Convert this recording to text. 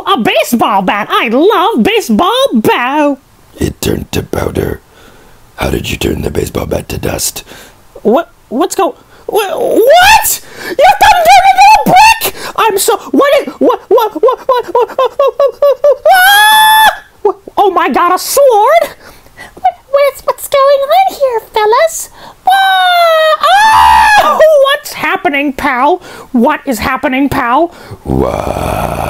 a baseball bat. I love baseball bow. It turned to powder. How did you turn the baseball bat to dust? What's going? What? Your thumb turned into a brick! I'm so. What? Ah! Oh my God! A sword! What's going on here, fellas? Ah! What's happening, pal? What is happening, pal? Wow.